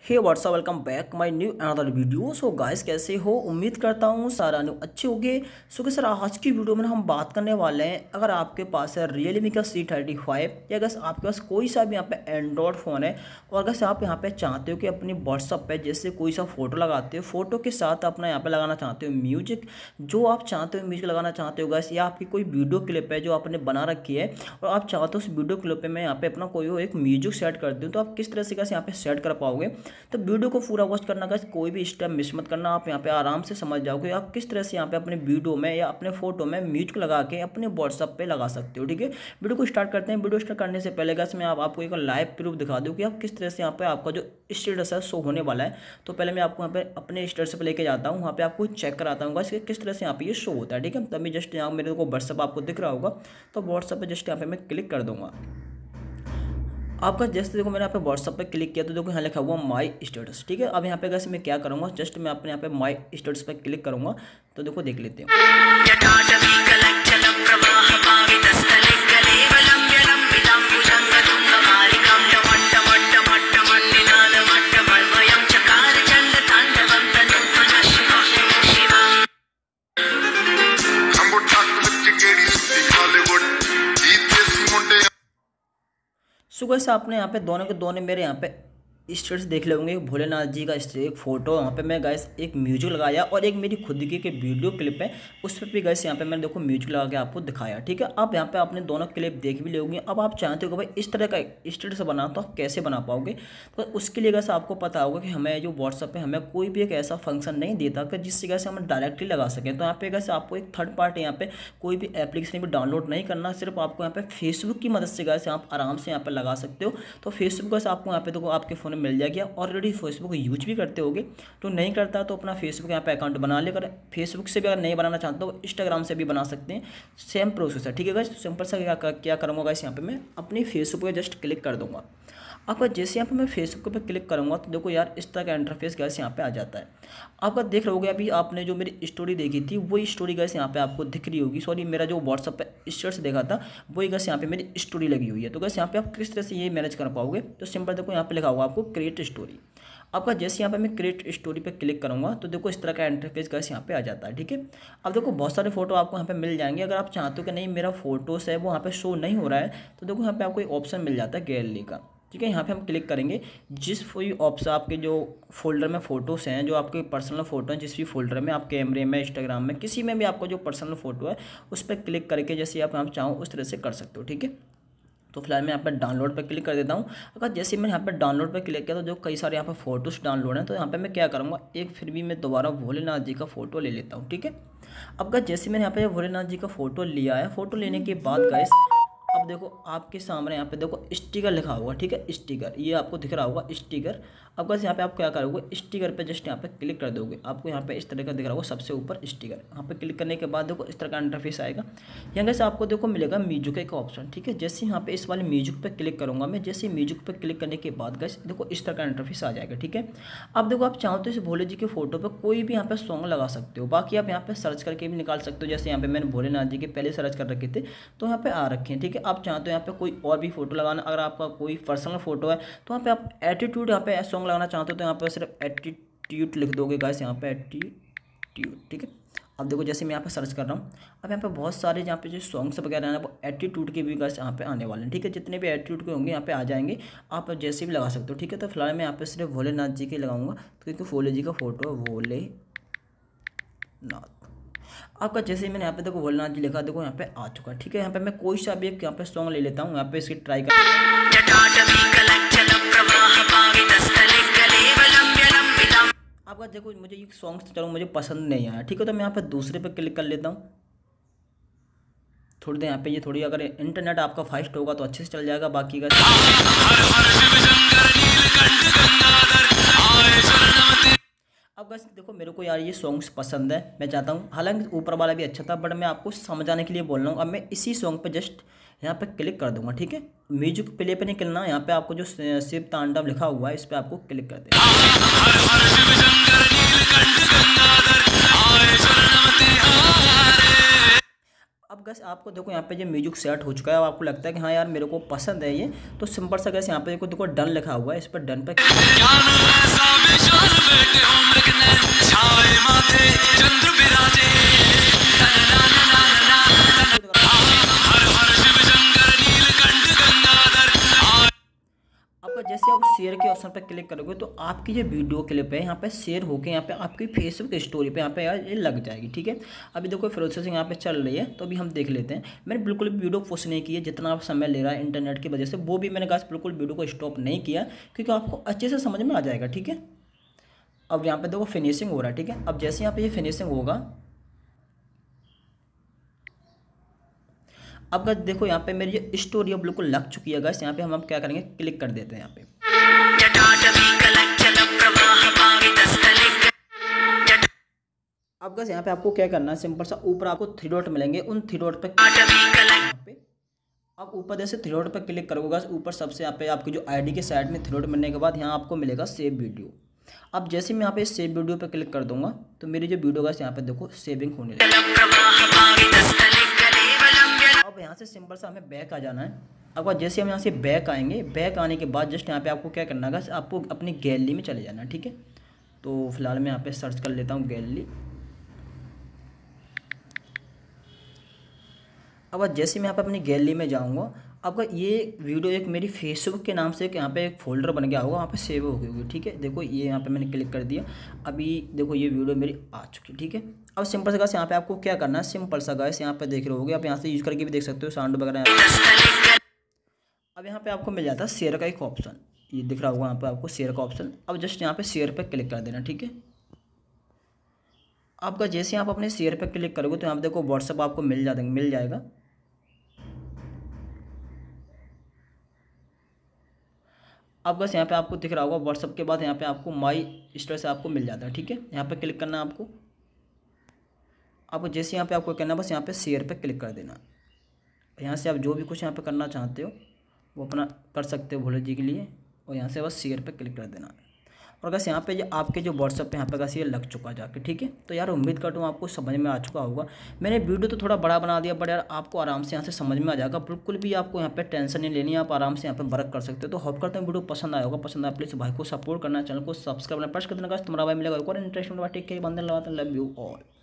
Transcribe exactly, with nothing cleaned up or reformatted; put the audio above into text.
Hey what's up, welcome back my new another video. So guys, कैसे हो? उम्मीद करता हूँ सारा न्यू अच्छे होंगे। सो कि सर आज की वीडियो में हम बात करने वाले हैं, अगर आपके पास है रियलमी का सी थर्टी फाइव या अगर आपके पास कोई सा भी यहाँ पे एंड्रॉयड फ़ोन है और अगर आप यहाँ पे चाहते हो कि अपनी व्हाट्सअप पे जैसे कोई सा फोटो लगाते हो, फोटो के साथ अपना यहाँ पे लगाना चाहते हो म्यूजिक, जो आप चाहते हो म्यूजिक लगाना चाहते हो गाइस, या आपकी कोई वीडियो क्लिप है जो आपने बना रखी है और आप चाहते हो उस वीडियो क्लिप पे मैं यहाँ पे अपना कोई हो एक म्यूजिक सेट कर दूँ, तो आप किस तरह से गाइस यहाँ पे सेट कर पाओगे। तो वीडियो को पूरा वॉच करना गाइस, कोई भी स्टेप मिस मत करना। आप यहाँ पे आराम से समझ जाओगे आप किस तरह से यहाँ पे अपने वीडियो में या अपने फोटो में म्यूजिक लगा के अपने व्हाट्सअप पे लगा सकते हो। ठीक है, वीडियो को स्टार्ट करते हैं। वीडियो स्टार्ट करने से पहले गाइस मैं आप, आपको एक लाइव प्रूफ दिखा दूँ कि आप किस तरह से यहाँ पे आपका जो स्टेटस है शो होने वाला है। तो पहले मैं आपको यहाँ पे अपने स्टेटस पर लेके जाता हूँ, वहाँ पे आपको चेक कराता हूँ गाइस किस तरह से यहाँ पे ये शो होता है। ठीक है, तभी जस्ट यहाँ मेरे को व्हाट्सअप आपको दिख रहा होगा, तो व्हाट्सअप पे जस्ट यहाँ पे मैं क्लिक कर दूंगा। आपका जैसे देखो मैंने यहाँ पे व्हाट्सअप पे क्लिक किया तो देखो यहाँ लिखा हुआ माई स्टेटस। ठीक है, अब यहाँ पे कैसे मैं क्या करूँगा, जस्ट मैं अपने यहाँ पे माई स्टेटस पे क्लिक करूँगा, तो देखो देख लेते हैं। सुबह से आपने यहाँ पे दोनों के दोनों मेरे यहाँ पे स्टेटस देख लेंगे। भोलेनाथ जी का एक फोटो वहाँ पे मैं गाइस एक म्यूजिक लगाया और एक मेरी खुद की के वीडियो क्लिप है उस पर भी गाइस यहाँ पे मैंने देखो म्यूजिक लगा के आपको दिखाया। ठीक है, आप यहाँ पे आपने दोनों क्लिप देख भी लोगे। अब आप चाहते हो कि भाई इस तरह का स्टेटस बना, तो आप कैसे बना पाओगे? तो उसके लिए गाइस आपको पता होगा कि हमें जो व्हाट्सअप पे हमें कोई भी एक ऐसा फंक्शन नहीं देता कि जिससे गाइस हम डायरेक्टली लगा सकें। तो यहाँ पे गाइस आपको एक थर्ड पार्टी यहाँ पे कोई भी एप्लीकेशन भी डाउनलोड नहीं करना, सिर्फ आपको यहाँ पे फेसबुक की मदद से गाइस आप आराम से यहाँ पे लगा सकते हो। तो फेसबुक गाइस आपको यहाँ पे देखो आपके फ़ोन में मिल जाएगी। और फेसबुक यूज भी करते होगे, तो नहीं करता तो अपना फेसबुक यहाँ पे अकाउंट बना लेकर फेसबुक से भी अगर नहीं बनाना चाहते हो इंस्टाग्राम से भी बना सकते हैं, सेम प्रोसेस है। ठीक है गाइस, सिंपल सा क्या क्या करूँगा गाइस, यहाँ पे मैं अपनी फेसबुक पे जस्ट क्लिक कर दूंगा। आपका जैसे यहाँ पे मैं फेसबुक पे क्लिक करूँगा तो देखो यार इस तरह का इंटरफेस गाइस यहाँ पे आ जाता है। आपका देख रहे होगे अभी आपने जो मेरी स्टोरी देखी थी वही स्टोरी गाइस यहाँ पे आपको दिख रही होगी। सॉरी, मेरा जो व्हाट्सअप पे स्टेटस देखा था वही गाइस यहाँ पे मेरी स्टोरी लगी हुई है। तो गाइस यहाँ पे आप किस तरह से ये मैनेज कर पाओगे, तो सिंपल देखो यहाँ पे लिखा होगा आपको क्रिएट स्टोरी। आपका जैसे यहाँ पे मैं क्रिएट स्टोरी पे क्लिक करूँगा तो देखो इस तरह का इंटरफेस गाइस यहाँ पे आ जाता है। ठीक है, अब देखो बहुत सारे फोटो आपको यहाँ पे मिल जाएंगे। अगर आप चाहते हो कि नहीं मेरा फोटोस है वो यहाँ पे शो नहीं हो रहा है, तो देखो यहाँ पे आपको एक ऑप्शन मिल जाता है गैलरी का। ठीक है, यहाँ पे हम क्लिक करेंगे, जिस कोई ऑप्शन आपके जो फोल्डर में फ़ोटोज़ हैं, जो आपके पर्सनल फ़ोटो हैं, जिस भी फोल्डर में आप कैमरे में इंस्टाग्राम में किसी में भी आपको जो पर्सनल फ़ोटो है उस पर क्लिक करके जैसे आप आप चाहो उस तरह से कर सकते हो। ठीक है, तो फिलहाल मैं यहाँ पर डाउनलोड पर क्लिक कर देता हूँ। अगर जैसे मैं यहाँ पर डाउनलोड पर क्लिक किया तो जो कई सारे यहाँ पर फोटोज़ डाउनलोड हैं, तो यहाँ पे मैं क्या करूँगा, एक फिर भी मैं दोबारा भोलेनाथ जी का फ़ोटो ले लेता हूँ। ठीक है, अब अगर जैसे मैंने यहाँ पे भोलेनाथ जी का फ़ोटो लिया है, फ़ोटो लेने के बाद गाइस अब देखो आपके सामने यहाँ पे देखो स्टिकर लिखा हुआ। ठीक है, स्टिकर ये आपको दिख रहा होगा स्टिकर। अब बस यहाँ पे आप क्या करोगे, स्टिकर पे जस्ट यहाँ पे क्लिक कर दोगे। आपको यहाँ पे इस तरह का दिख रहा होगा सबसे ऊपर स्टिकर। यहाँ पे क्लिक करने के बाद देखो इस तरह का इंटरफेस आएगा। यहाँ से आपको देखो मिलेगा म्यूजिक का ऑप्शन। ठीक है, जैसे यहाँ पे इस वाले म्यूजिक पे क्लिक करूँगा मैं, जैसे म्यूजिक पे क्लिक करने के बाद गैस देखो इस तरह का इंटरफेस आ जाएगा। ठीक है, अब देखो आप चाहो तो इस भोले जी के फोटो पर कोई भी यहाँ पे सॉन्ग लगा सकते हो। बाकी आप यहाँ पे सर्च करके भी निकाल सकते हो, जैसे यहाँ पे मैंने भोलेनाथ जी के पहले सर्च कर रखे थे तो यहाँ पे आ रखे हैं। ठीक है, आप चाहते हो यहाँ पे कोई और भी फोटो लगाना, अगर आपका कोई पर्सनल फोटो है तो वहाँ पे आप एटीट्यूड यहाँ पे सॉन्ग लगाना चाहते हो तो यहाँ पे सिर्फ एटीट्यूड लिख दोगे गाइस, यहाँ पे एटीट्यूड। ठीक है, अब देखो जैसे मैं यहाँ पे सर्च कर रहा हूँ, अब यहाँ पे बहुत सारे यहाँ पे जो सॉन्ग्स वगैरह हैं वो एटीट्यूड के भी गाइस यहाँ पे आने वाले हैं। ठीक है, जितने भी एटीट्यूड के होंगे यहाँ पे आ जाएंगे, आप जैसे भी लगा सकते हो। ठीक है, तो फिलहाल मैं यहाँ पे सिर्फ भोलेनाथ जी के लगाऊंगा, तो क्योंकि भोले जी का फोटो है भोलेनाथ। आपका जैसे ही मैंने यहाँ पे देखो भोलेनाथ जी लिखा देखो यहाँ पे आ चुका है। ठीक है, यहाँ पे मैं कोई सा भी एक यहाँ पे सॉन्ग ले लेता हूँ, यहाँ पे इसकी ट्राई कर। आपका देखो मुझे ये सॉन्ग चलो मुझे पसंद नहीं आया। ठीक है, तो मैं यहाँ पे दूसरे पे क्लिक कर लेता हूँ। थोड़ी देर यहाँ पे ये थोड़ी अगर इंटरनेट आपका फास्ट होगा तो अच्छे से चल जाएगा। बाकी का अब बस देखो मेरे को यार ये सॉन्ग्स पसंद है, मैं चाहता हूँ, हालांकि ऊपर वाला भी अच्छा था बट मैं आपको समझाने के लिए बोल रहा हूँ। अब मैं इसी सॉन्ग पे जस्ट यहाँ पे क्लिक कर दूंगा। ठीक है, म्यूजिक प्ले पे नहीं करना, यहाँ पे आपको जो शिव तांडव लिखा हुआ है इस पर आपको क्लिक कर देना। अब गैस आपको देखो यहाँ पे जो म्यूजिक सेट हो चुका है, आपको लगता है कि हाँ यार मेरे को पसंद है ये, तो सिंपल सा गैस यहाँ पे देखो देखो डन लिखा हुआ है, इस पर डन पे आपका जैसे आप शेयर के ऑप्शन पर क्लिक करोगे तो आपकी जो वीडियो क्लिप है यहाँ पे शेयर होके यहाँ पे आपकी फेसबुक स्टोरी पे यहाँ पे यार ये लग जाएगी। ठीक है, अभी देखो प्रोसेसिंग यहाँ पे चल रही है, तो अभी हम देख लेते हैं। मैंने बिल्कुल भी वीडियो पोस्ट नहीं की है, जितना समय ले रहा है इंटरनेट की वजह से, वो भी मैंने कहा बिल्कुल वीडियो को स्टॉप नहीं किया, क्योंकि आपको अच्छे से समझ में आ जाएगा। ठीक है, अब यहाँ पे देखो फिनिशिंग हो रहा है। ठीक है, अब जैसे यहाँ पे ये फिनिशिंग होगा, अब गाइस देखो यहाँ पे मेरी जो स्टोरी अब बिल्कुल लग चुकी है गाइस। यहाँ पे हम हम क्या करेंगे, क्लिक कर देते हैं यहाँ पे। अब गाइस यहाँ पे आपको क्या करना है, सिंपल सा ऊपर आपको थ्री डॉट मिलेंगे, उन थ्री डॉट पे यहाँ पे अब ऊपर जैसे थ्री डॉट पे क्लिक करोगे गाइस, ऊपर सबसे यहाँ पे आपकी जो आईडी के साइड में थ्री डॉट मिलने के बाद यहाँ आपको मिलेगा सेव वीडियो। अब जैसे मैं यहाँ पे सेव वीडियो पे क्लिक कर दूंगा तो मेरी जो वीडियो गाइस यहाँ पे देखो सेविंग होने लगेगी। अब यहाँ से सिंपल सा हमें बैक आ जाना है। अब जैसे हम यहाँ से बैक आएंगे, बैक आने के बाद जस्ट यहाँ पे आपको क्या करना है, आपको अपनी गैलरी में चले जाना है। ठीक है, तो फिलहाल मैं यहाँ पे सर्च कर लेता हूँ गैलरी। अब जैसे मैं यहाँ पे अपनी गैलरी में जाऊँगा, आपका ये वीडियो एक मेरी फेसबुक के नाम से एक यहाँ पे एक फोल्डर बन गया होगा, वहाँ पे सेव हो गई होगी। ठीक है, देखो ये यहाँ पे मैंने क्लिक कर दिया, अभी देखो ये वीडियो मेरी आ चुकी है। ठीक है, अब सिंपल सा गाइस यहाँ पे आपको क्या करना है, सिंपल सा गाइस यहाँ पे देख रहे होगे, आप यहाँ से यूज करके भी देख सकते हो साउंड वगैरह। अब यहाँ पे आपको मिल जाता है शेयर का एक ऑप्शन, ये दिख रहा होगा यहाँ पे आपको शेयर का ऑप्शन। अब जस्ट यहाँ पे शेयर पे क्लिक कर देना। ठीक है, आपका जैसे आप अपने शेयर पे क्लिक करोगे तो यहाँ पे देखो व्हाट्सअप आपको मिल जाएगा मिल जाएगा अब बस यहाँ पे आपको दिख रहा होगा व्हाट्सअप के बाद यहाँ पे आपको माई स्टेटस आपको मिल जाता है। ठीक है, यहाँ पे क्लिक करना है आपको। आपको जैसे यहाँ पे आपको करना है, बस यहाँ पे शेयर पे क्लिक कर देना। यहाँ से आप जो भी कुछ यहाँ पे करना चाहते हो वो अपना कर सकते हो भोले जी के लिए, और यहाँ से बस शेयर पे क्लिक कर देना। और बस यहाँ पे जो आपके जो व्हाट्सअप पे यहाँ पे बस ये लग चुका जाके। ठीक है, तो यार उम्मीद करता हूँ आपको समझ में आ चुका होगा। मैंने वीडियो तो थोड़ा बड़ा बना दिया, बट यार आपको आराम से यहाँ से समझ में आ जाएगा। बिल्कुल भी आपको यहाँ पे टेंशन नहीं लेनी है, आप आराम से यहाँ पे वर्क कर सकते हो। तो होप करते हैं वीडियो पसंद आया होगा। पसंद आया प्लीज़ भाई को सपोर्ट करना, चैनल को सब्सक्राइब करना, प्रेस कर देना। तुम्हारा भाई मिलेगा एक और इंटरेस्टिंग बात। टेक केयर, बंदे लगाते हैं, लव यू ऑल।